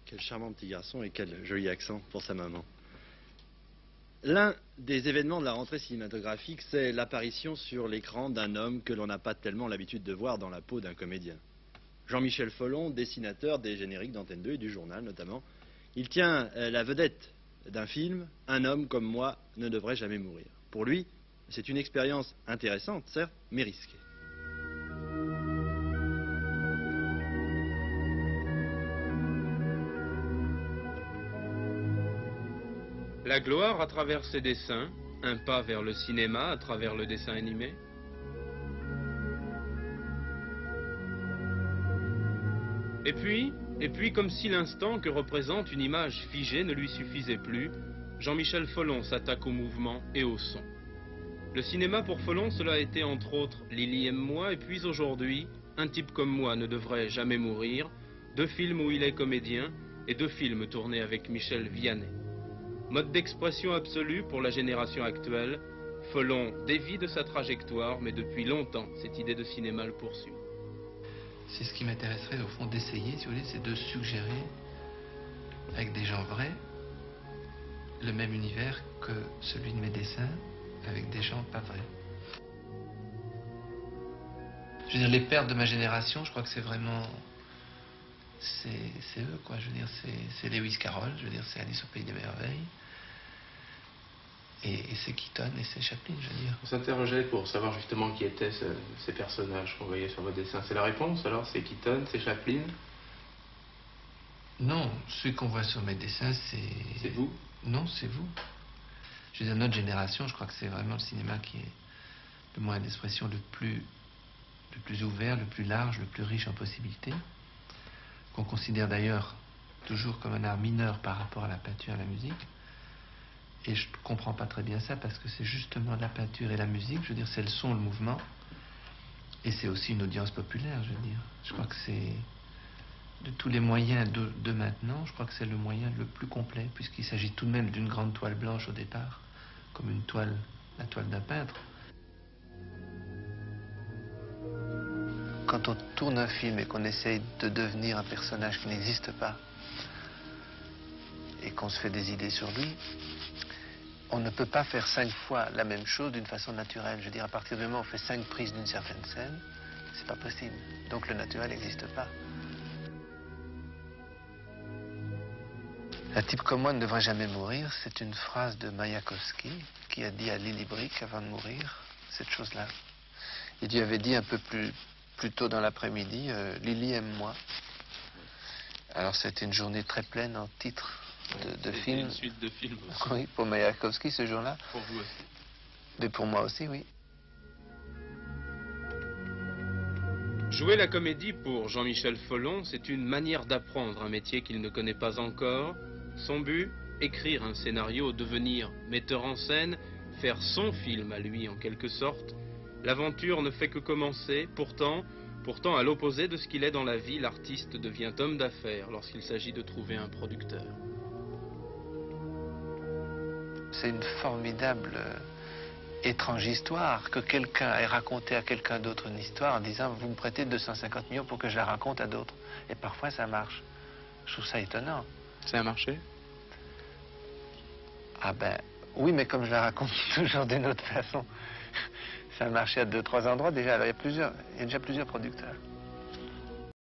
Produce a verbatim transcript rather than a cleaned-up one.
Quel charmant petit garçon et quel joli accent pour sa maman. L'un des événements de la rentrée cinématographique, c'est l'apparition sur l'écran d'un homme que l'on n'a pas tellement l'habitude de voir dans la peau d'un comédien. Jean-Michel Folon, dessinateur des génériques d'Antenne deux et du journal notamment, il tient la vedette d'un film, Un homme comme moi ne devrait jamais mourir. Pour lui, c'est une expérience intéressante, certes, mais risquée. La gloire à travers ses dessins, un pas vers le cinéma à travers le dessin animé. Et puis, et puis comme si l'instant que représente une image figée ne lui suffisait plus, Jean-Michel Folon s'attaque au mouvement et au son. Le cinéma pour Folon, cela a été entre autres Lily aime moi, et puis aujourd'hui, Un type comme moi ne devrait jamais mourir, deux films où il est comédien et deux films tournés avec Michel Vianney. Mode d'expression absolu pour la génération actuelle, Folon dévie de sa trajectoire, mais depuis longtemps, cette idée de cinéma le poursuit. C'est ce qui m'intéresserait au fond d'essayer, si vous voulez, c'est de suggérer, avec des gens vrais, le même univers que celui de mes dessins, avec des gens pas vrais. Je veux dire, les pères de ma génération, je crois que c'est vraiment... C'est eux, quoi. Je veux dire, c'est Lewis Carroll, je veux dire, c'est Alice au Pays des Merveilles. Et, et c'est Keaton et c'est Chaplin, je veux dire. On s'interrogeait pour savoir justement qui étaient ce, ces personnages qu'on voyait sur vos dessins. C'est la réponse alors? C'est Keaton, c'est Chaplin? Non, ceux qu'on voit sur mes dessins, c'est... C'est vous? Non, c'est vous. Je veux dire, notre génération, je crois que c'est vraiment le cinéma qui est le moyen d'expression le plus, le plus ouvert, le plus large, le plus riche en possibilités, qu'on considère d'ailleurs toujours comme un art mineur par rapport à la peinture et à la musique. Et je ne comprends pas très bien ça, parce que c'est justement la peinture et la musique, je veux dire, c'est le son, le mouvement, et c'est aussi une audience populaire, je veux dire. Je crois que c'est, de tous les moyens de, de maintenant, je crois que c'est le moyen le plus complet, puisqu'il s'agit tout de même d'une grande toile blanche au départ, comme une toile, la toile d'un peintre. Quand on tourne un film et qu'on essaye de devenir un personnage qui n'existe pas, et qu'on se fait des idées sur lui, on ne peut pas faire cinq fois la même chose d'une façon naturelle. Je veux dire, à partir du moment où on fait cinq prises d'une certaine scène, c'est pas possible. Donc le naturel n'existe pas. Un type comme moi ne devrait jamais mourir. C'est une phrase de Mayakovsky qui a dit à Lily Brick avant de mourir cette chose-là. Il lui avait dit un peu plus, plus tôt dans l'après-midi, euh, Lily aime moi. Alors c'était une journée très pleine en titres de, de films. Une suite de films aussi. Oui, pour Mayakovsky ce jour-là. Pour vous aussi. Mais pour moi aussi, oui. Jouer la comédie pour Jean-Michel Folon, c'est une manière d'apprendre un métier qu'il ne connaît pas encore. Son but, écrire un scénario, devenir metteur en scène, faire son film à lui en quelque sorte. L'aventure ne fait que commencer, pourtant, pourtant à l'opposé de ce qu'il est dans la vie, l'artiste devient homme d'affaires lorsqu'il s'agit de trouver un producteur. C'est une formidable euh, étrange histoire que quelqu'un ait raconté à quelqu'un d'autre une histoire en disant vous me prêtez deux cent cinquante millions pour que je la raconte à d'autres. Et parfois ça marche. Je trouve ça étonnant. Ça a marché? Ah ben oui, mais comme je la raconte toujours d'une autre façon, ça a marché à deux, trois endroits déjà. Alors il y a plusieurs, il y a déjà plusieurs producteurs.